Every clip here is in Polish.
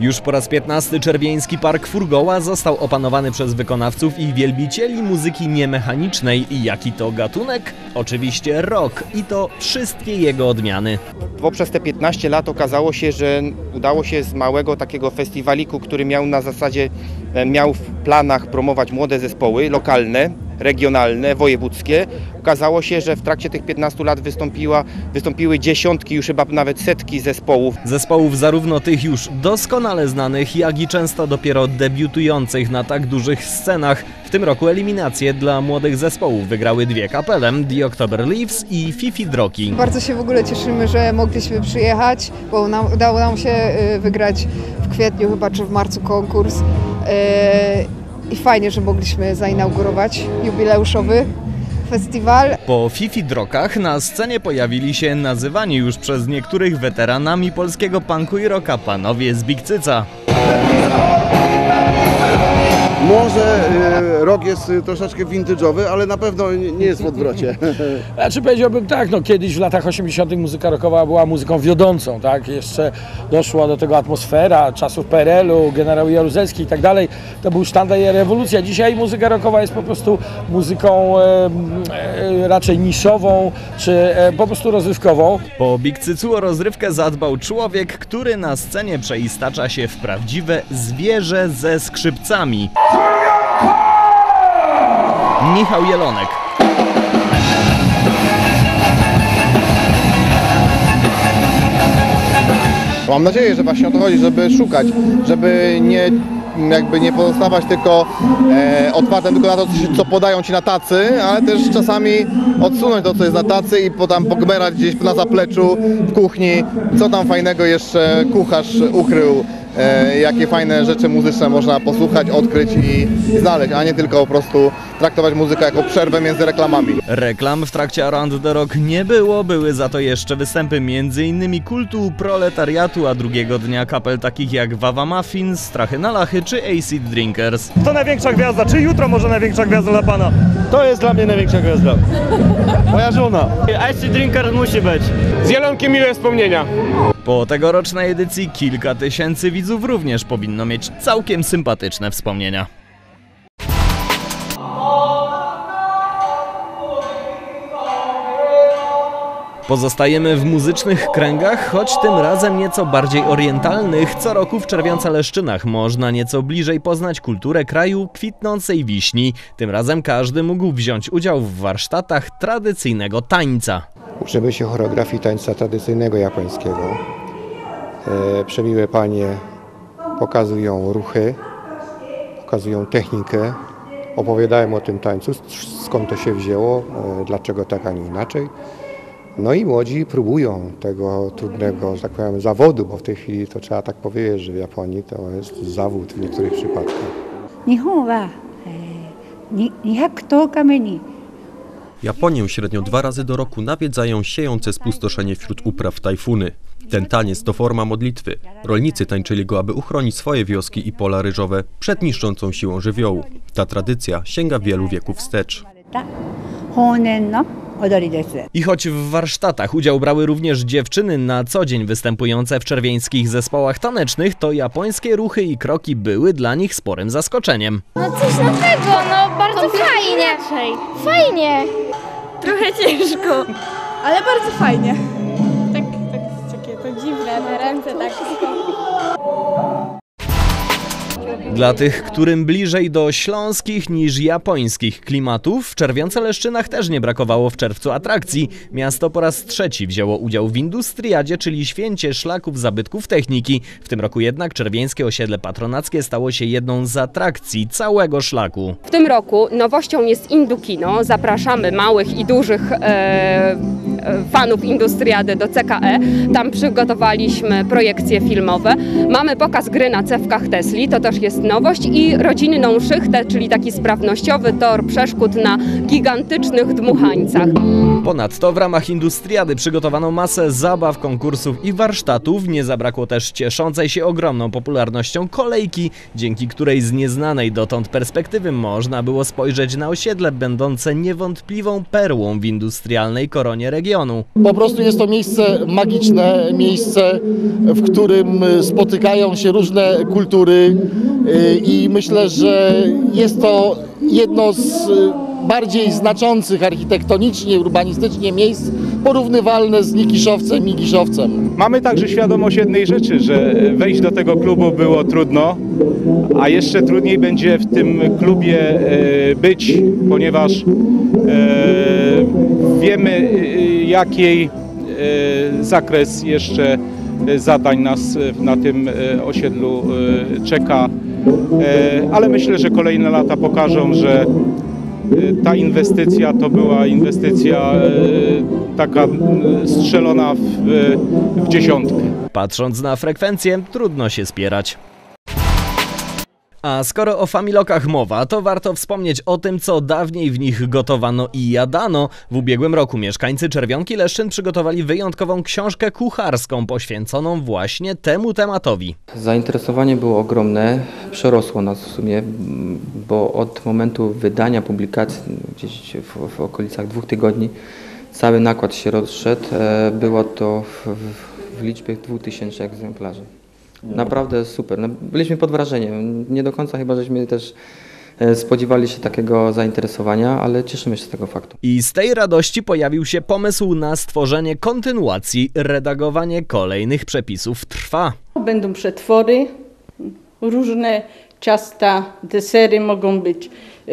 Już po raz 15 czerwieński Park Furgoła został opanowany przez wykonawców i wielbicieli muzyki niemechanicznej. I jaki to gatunek? Oczywiście rock i to wszystkie jego odmiany. Poprzez te 15 lat okazało się, że udało się z małego takiego festiwaliku, który miał w planach promować młode zespoły lokalne, regionalne, wojewódzkie. Okazało się, że w trakcie tych 15 lat wystąpiły dziesiątki, już chyba nawet setki zespołów. Zespołów zarówno tych już doskonale znanych, jak i często dopiero debiutujących na tak dużych scenach. W tym roku eliminacje dla młodych zespołów wygrały dwie kapele, The October Leaves i Fifi Drogi. Bardzo się w ogóle cieszymy, że mogliśmy przyjechać, bo udało nam się wygrać w kwietniu chyba czy w marcu konkurs. I fajnie, że mogliśmy zainaugurować jubileuszowy festiwal. Po Fifi Drogach na scenie pojawili się nazywani już przez niektórych weteranami polskiego punku i rocka panowie z Big Cyca. Może rock jest troszeczkę vintage'owy, ale na pewno nie jest w odwrocie. Znaczy powiedziałbym tak, no kiedyś w latach 80. muzyka rockowa była muzyką wiodącą, tak? Jeszcze doszła do tego atmosfera czasów PRL-u, generał Jaruzelski i tak dalej. To był sztandar i rewolucja. Dzisiaj muzyka rockowa jest po prostu muzyką raczej niszową, czy po prostu rozrywkową. Po Big Cycu o rozrywkę zadbał człowiek, który na scenie przeistacza się w prawdziwe zwierzę ze skrzypcami. Michał Jelonek. Mam nadzieję, że właśnie o to chodzi, żeby szukać, żeby nie pozostawać tylko otwartym tylko na to, co podają ci na tacy, ale też czasami odsunąć to, co jest na tacy i potem pogmerać gdzieś na zapleczu, w kuchni, co tam fajnego jeszcze kucharz ukrył, jakie fajne rzeczy muzyczne można posłuchać, odkryć i znaleźć, a nie tylko po prostu traktować muzykę jako przerwę między reklamami. Reklam w trakcie Around the Rock nie było, były za to jeszcze występy m.in. Kultu Proletariatu, a drugiego dnia kapel takich jak Wawa Muffin, Strachy na Lachy czy Acid Drinkers. To największa gwiazda, czy jutro może największa gwiazda dla pana? To jest dla mnie największa gwiazda. Moja żona. Acid Drinkers musi być. Z Jelonkiem miłe wspomnienia. Po tegorocznej edycji kilka tysięcy widzów również powinno mieć całkiem sympatyczne wspomnienia. Pozostajemy w muzycznych kręgach, choć tym razem nieco bardziej orientalnych. Co roku w Czerwionce-Leszczynach można nieco bliżej poznać kulturę kraju kwitnącej wiśni. Tym razem każdy mógł wziąć udział w warsztatach tradycyjnego tańca. Uczymy się choreografii tańca tradycyjnego japońskiego. Przemiłe panie pokazują ruchy, pokazują technikę, opowiadają o tym tańcu, skąd to się wzięło, dlaczego tak, a nie inaczej. No i młodzi próbują tego trudnego, że tak powiem, zawodu, bo w tej chwili to trzeba tak powiedzieć, że w Japonii to jest zawód w niektórych przypadkach. Japonię średnio 2 razy do roku nawiedzają siejące spustoszenie wśród upraw tajfuny. Ten taniec to forma modlitwy. Rolnicy tańczyli go, aby uchronić swoje wioski i pola ryżowe przed niszczącą siłą żywiołu. Ta tradycja sięga wielu wieków wstecz. I choć w warsztatach udział brały również dziewczyny na co dzień występujące w czerwieńskich zespołach tanecznych, to japońskie ruchy i kroki były dla nich sporym zaskoczeniem. No coś nowego, no bardzo fajnie. Fajnie. Trochę ciężko, Ale bardzo fajnie. Takie to dziwne, te ręce tak wszystko. Dla tych, którym bliżej do śląskich niż japońskich klimatów, w Czerwionce-Leszczynach też nie brakowało w czerwcu atrakcji. Miasto po raz trzeci wzięło udział w Industriadzie, czyli święcie szlaków zabytków techniki. W tym roku jednak czerwieńskie osiedle patronackie stało się jedną z atrakcji całego szlaku. W tym roku nowością jest Indukino. Zapraszamy małych i dużych fanów Industriady do CKE. Tam przygotowaliśmy projekcje filmowe. Mamy pokaz gry na cewkach Tesli, to też jest nowość i rodzinną szychtę, czyli taki sprawnościowy tor przeszkód na gigantycznych dmuchańcach. Ponadto w ramach Industriady przygotowano masę zabaw, konkursów i warsztatów. Nie zabrakło też cieszącej się ogromną popularnością kolejki, dzięki której z nieznanej dotąd perspektywy można było spojrzeć na osiedle będące niewątpliwą perłą w industrialnej koronie regionu. Po prostu jest to miejsce magiczne, miejsce, w którym spotykają się różne kultury i myślę, że jest to jedno z bardziej znaczących architektonicznie, urbanistycznie miejsc porównywalne z Nikiszowcem i Giszowcem. Mamy także świadomość jednej rzeczy, że wejść do tego klubu było trudno, a jeszcze trudniej będzie w tym klubie być, ponieważ wiemy, jaki zakres jeszcze zadań nas na tym osiedlu czeka, ale myślę, że kolejne lata pokażą, że ta inwestycja to była inwestycja taka strzelona w dziesiątkę. Patrząc na frekwencję, trudno się spierać. A skoro o familokach mowa, to warto wspomnieć o tym, co dawniej w nich gotowano i jadano. W ubiegłym roku mieszkańcy Czerwionki Leszczyn przygotowali wyjątkową książkę kucharską poświęconą właśnie temu tematowi. Zainteresowanie było ogromne, przerosło nas w sumie, bo od momentu wydania publikacji, gdzieś w okolicach 2 tygodni, cały nakład się rozszedł. Było to w liczbie 2000 egzemplarzy. Naprawdę super. No, byliśmy pod wrażeniem. Nie do końca chyba żeśmy też spodziewali się takiego zainteresowania, ale cieszymy się z tego faktu. I z tej radości pojawił się pomysł na stworzenie kontynuacji. Redagowanie kolejnych przepisów trwa. Będą przetwory, różne ciasta, desery mogą być,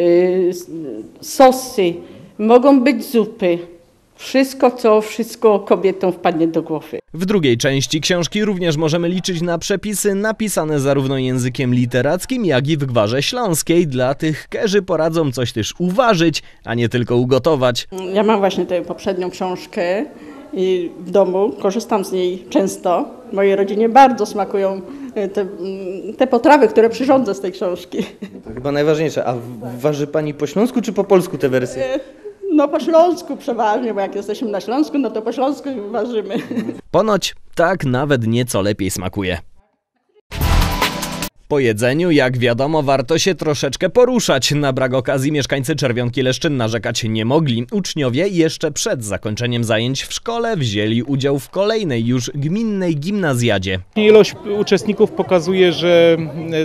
sosy, mogą być zupy. Wszystko kobietom wpadnie do głowy. W drugiej części książki również możemy liczyć na przepisy napisane zarówno językiem literackim, jak i w gwarze śląskiej. Dla tych, którzy poradzą coś też uważyć, a nie tylko ugotować. Ja mam właśnie tę poprzednią książkę i w domu korzystam z niej często. Mojej rodzinie bardzo smakują te potrawy, które przyrządzę z tej książki. To chyba najważniejsze. A waży Pani po śląsku czy po polsku te wersje? No po śląsku przeważnie, bo jak jesteśmy na Śląsku, no to po śląsku ważymy. Ponoć tak nawet nieco lepiej smakuje. Po jedzeniu, jak wiadomo, warto się troszeczkę poruszać. Na brak okazji mieszkańcy Czerwionki Leszczyn narzekać nie mogli. Uczniowie jeszcze przed zakończeniem zajęć w szkole wzięli udział w kolejnej już gminnej gimnazjadzie. Ilość uczestników pokazuje, że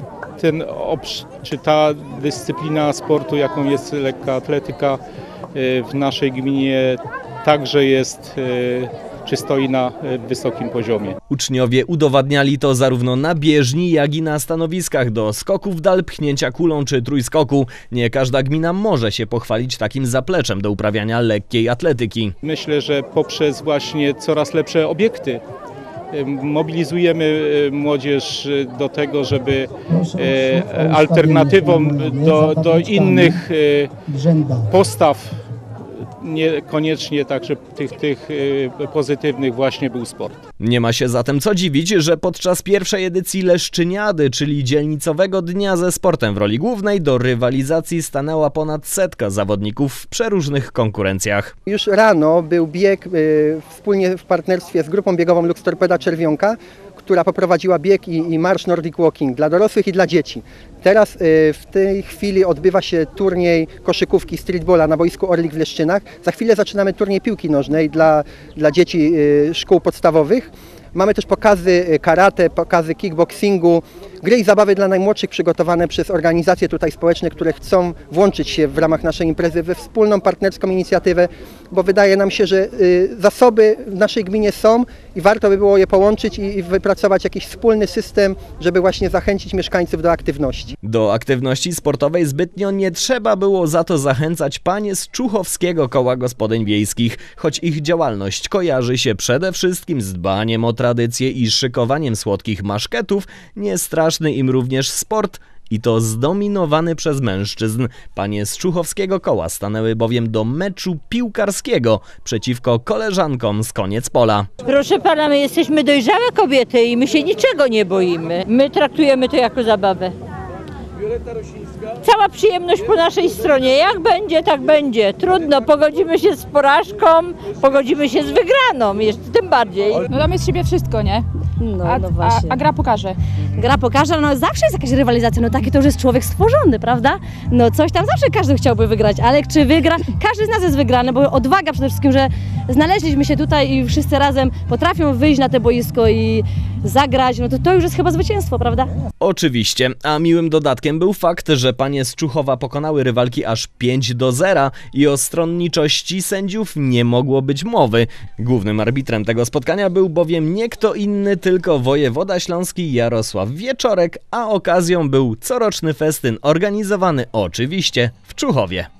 ta dyscyplina sportu, jaką jest lekka atletyka, w naszej gminie także jest czy stoi na wysokim poziomie. Uczniowie udowadniali to zarówno na bieżni, jak i na stanowiskach do skoków w dal, pchnięcia kulą czy trójskoku. Nie każda gmina może się pochwalić takim zapleczem do uprawiania lekkiej atletyki. Myślę, że poprzez właśnie coraz lepsze obiekty mobilizujemy młodzież do tego, żeby alternatywą do innych postaw, niekoniecznie także tych pozytywnych, właśnie był sport. Nie ma się zatem co dziwić, że podczas pierwszej edycji Leszczyniady, czyli dzielnicowego dnia ze sportem w roli głównej, do rywalizacji stanęła ponad 100 zawodników w przeróżnych konkurencjach. Już rano był bieg wspólnie w partnerstwie z grupą biegową Lux Torpeda Czerwionka, która poprowadziła bieg i marsz Nordic Walking dla dorosłych i dla dzieci. Teraz w tej chwili odbywa się turniej koszykówki streetballa na boisku Orlik w Leszczynach. Za chwilę zaczynamy turniej piłki nożnej dla dzieci szkół podstawowych. Mamy też pokazy karate, pokazy kickboxingu, gry i zabawy dla najmłodszych przygotowane przez organizacje tutaj społeczne, które chcą włączyć się w ramach naszej imprezy we wspólną partnerską inicjatywę, bo wydaje nam się, że zasoby w naszej gminie są i warto by było je połączyć i wypracować jakiś wspólny system, żeby właśnie zachęcić mieszkańców do aktywności. Do aktywności sportowej zbytnio nie trzeba było za to zachęcać panie z Czuchowskiego Koła Gospodyń Wiejskich, choć ich działalność kojarzy się przede wszystkim z dbaniem o tradycję i szykowaniem słodkich maszketów, nie straszny im również sport, i to zdominowany przez mężczyzn. Panie z Czuchowskiego Koła stanęły bowiem do meczu piłkarskiego przeciwko koleżankom z Koniec Pola. Proszę pana, my jesteśmy dojrzałe kobiety i my się niczego nie boimy. My traktujemy to jako zabawę. Cała przyjemność po naszej stronie. Jak będzie, tak będzie. Trudno, pogodzimy się z porażką, pogodzimy się z wygraną, jeszcze tym bardziej. No damy z siebie wszystko, nie? No właśnie. A gra pokaże. Gra pokaże, no zawsze jest jakaś rywalizacja, no taki to już jest człowiek stworzony, prawda? No coś tam zawsze każdy chciałby wygrać, ale czy wygra? Każdy z nas jest wygrany, bo odwaga przede wszystkim, że znaleźliśmy się tutaj i wszyscy razem potrafią wyjść na te boisko i zagrać, no to już jest chyba zwycięstwo, prawda? Oczywiście, a miłym dodatkiem był fakt, że panie z Czuchowa pokonały rywalki aż 5-0 i o stronniczości sędziów nie mogło być mowy. Głównym arbitrem tego spotkania był bowiem nie kto inny, tylko wojewoda śląski Jarosław Wieczorek, a okazją był coroczny festyn organizowany oczywiście w Czuchowie.